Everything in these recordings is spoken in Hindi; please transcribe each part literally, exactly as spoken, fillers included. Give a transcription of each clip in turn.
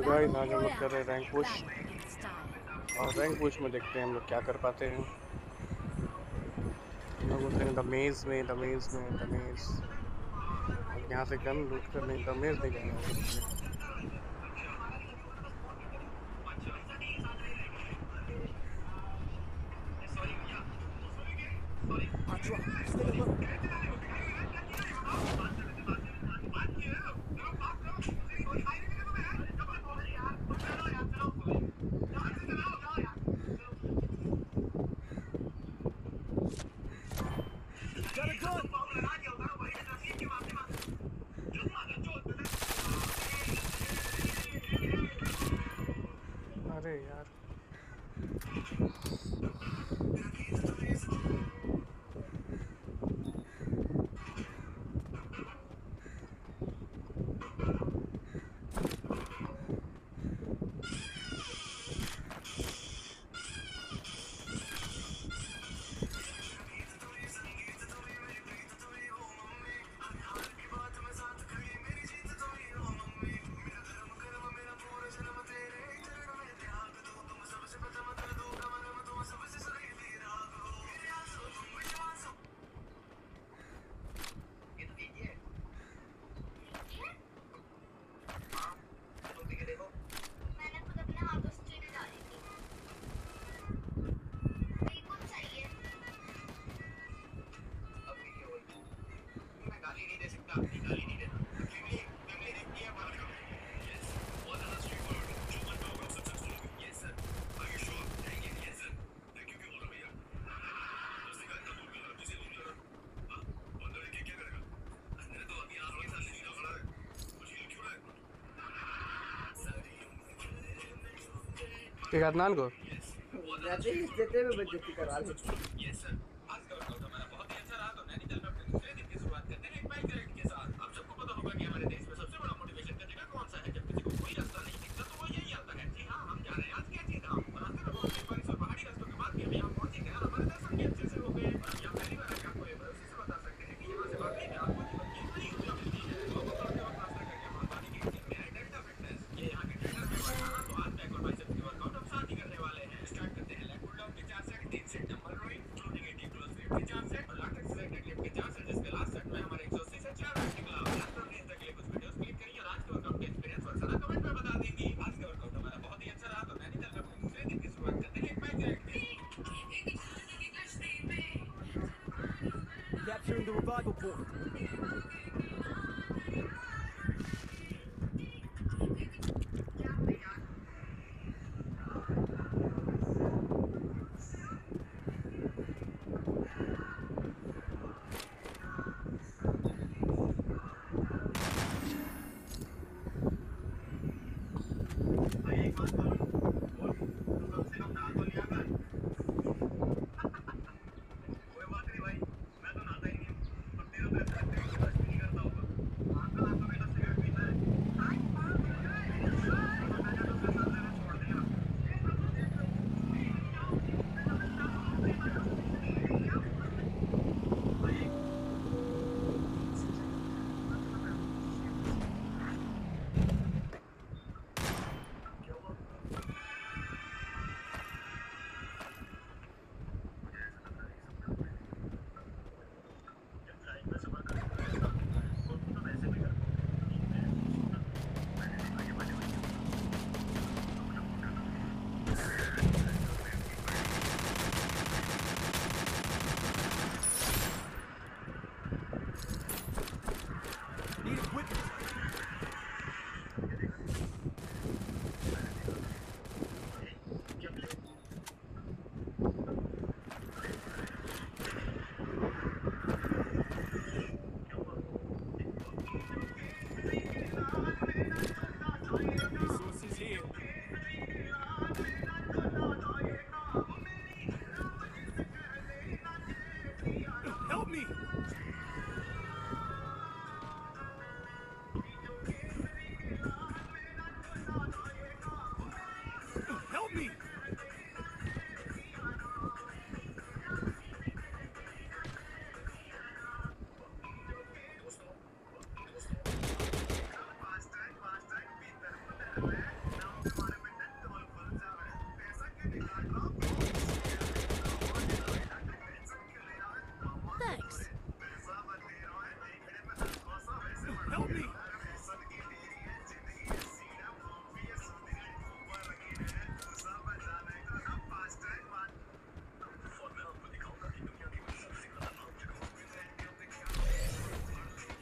गाइस आज हम लोग कर रहे हैं रैंक पुश और रैंक पुश में देखते हैं हम लोग क्या कर पाते हैं। हम लोग घुस रहे हैं द मेज में द मेज में द मेज और यहाँ से गन लूट कर नहीं द मेज नहीं जाएंगे। अरे यार एक अदनान को रहते ही देते हुए बेइज्जती करवा लो। यस सर, आज का वर्कआउट हमारा बहुत ही अच्छा रहा। तो नैनीताल में अपने दूसरे दिन की शुरुआत करते हैं एक बाइक राइड के साथ। आप सबको पता होगा कि हमारे देश में सबसे बड़ा मोटिवेशन का जगह कौन सा है। जब किसी को कोई रास्ता नहीं दिखता तो वो यही आता है। जी हाँ, हम जा रहे हैं आज कैची धाम। रास्ते में बहुत तेज बारिश और पहाड़ी रास्तों के बाद भी हम यहाँ पहुंचेंगे और हमारे दर्शन भी अच्छे से हो गए। और यहाँ पहली बार आके आपको ये भरोसे से बता सकते हैं कि यहाँ से वाकई में आपको जीवन की एक नई ऊर्जा मिलती है। लोग दौड़ते वक्त नाश्ता करके वहाँ पानी की टिप में है डेल्टा फिटनेस। ये यहाँ के ट्रेनर है। तो आज बैक और बाइसेप्स के वर्कआउट हम साथ ही करने वाले हैं। स्टार्ट करते हैं लेग पुल डाउन के चार सेट, तीन सेट डंबल रोइंग, इंक्लूडिंग एटी क्लोज वेट के चार सेट और लास्ट एक्सरसाइज डेडलिफ्ट के चार सेट, जिसके लास्ट सेट में हमारे एक सौ अस्सी से चार रन निकला। लास्ट रन तक के लिए कुछ वीडियोस क्लिक करिए और आज के वर्कआउट का एक्सपीरियंस और सलाह कमेंट में बता देंगी। आज का वर्कआउट हमारा बहुत ही अच्छा रहा। तो नैनीताल में अपने दूसरे दिन की शुरुआत करते हैं एक बाइक राइड के। Capturing the revival point. एक बात बोलूं, बोल, तू कम से कम नहा तो लिया कर। कोई बात नहीं भाई, मैं तो नहाता ही नहीं हूँ। पर तेरा तो ऐसा लगता है कि ब्रश भी नहीं करता होगा। नहाता नहाता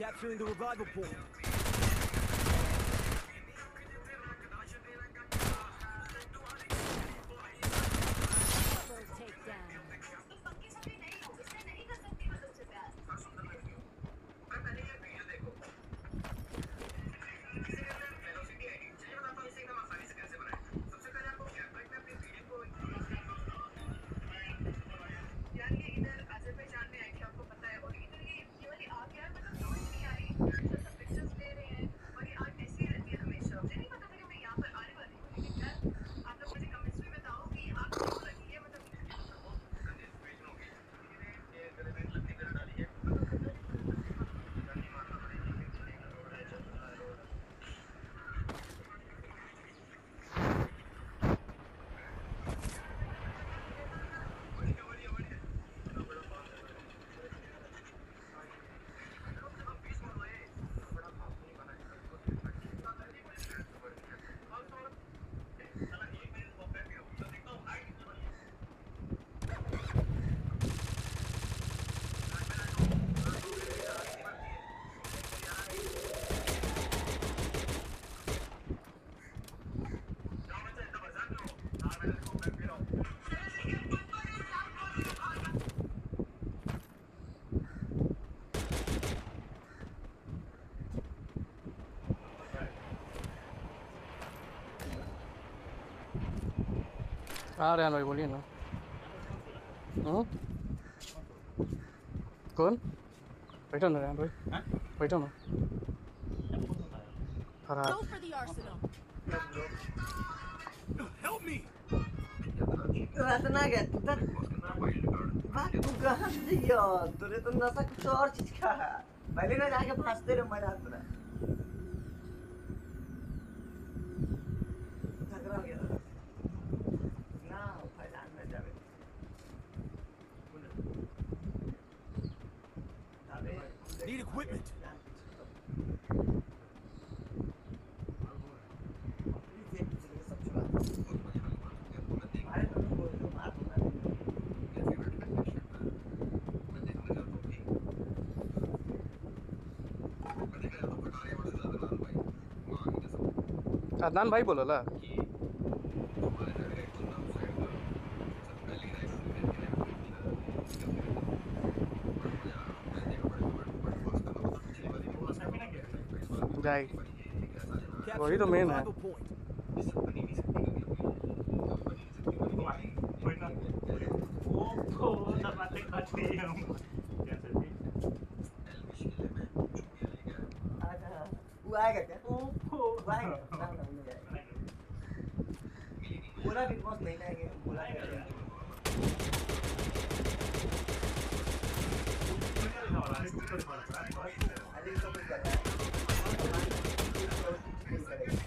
Capturing the revival point. Double takedown. आ रहे हैं भाई, बोलिए ना। हम्म कौन? बैठो ना रेहान भाई, बैठो ना। Farhad. Go for the arsenal. Help me! Ratna गया तू बात तू कहाँ से यार तूने तो नशा कुछ और चीज का है पहले ना जाके भांजते रहे मजा आता है झगड़ा हो गया ना फैलान में जावे Need equipment. अदनान भाई बोलो ला। जाए वही तो मेन है। वो आएगा क्या? वो आएगा ना ना नहीं आएगा बोला बिग बॉस नहीं आएंगे बोला अरे तो कुछ कर रहा है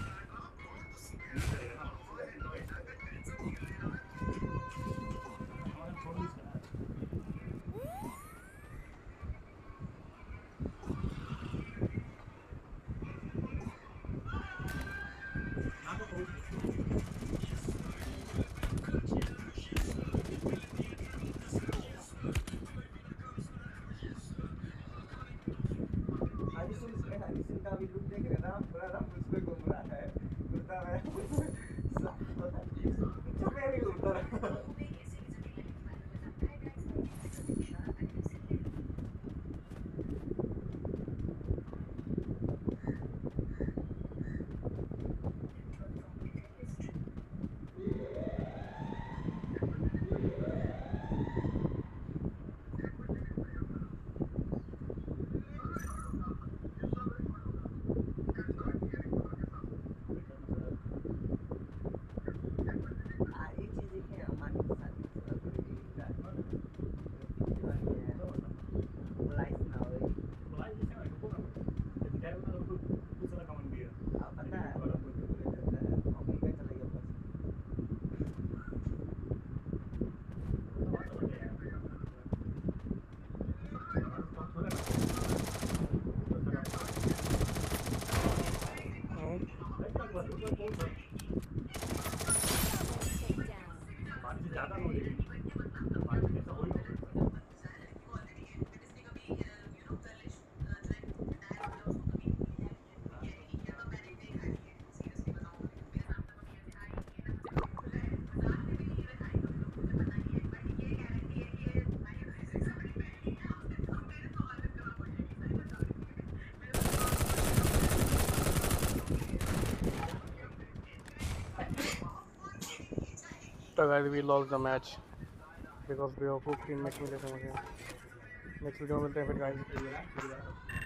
guys, we lost the match because बेवकूफ़ टीम मैच मिले थे मुझे. नेक्स्ट वीडियो में मिलते हैं फिर guys.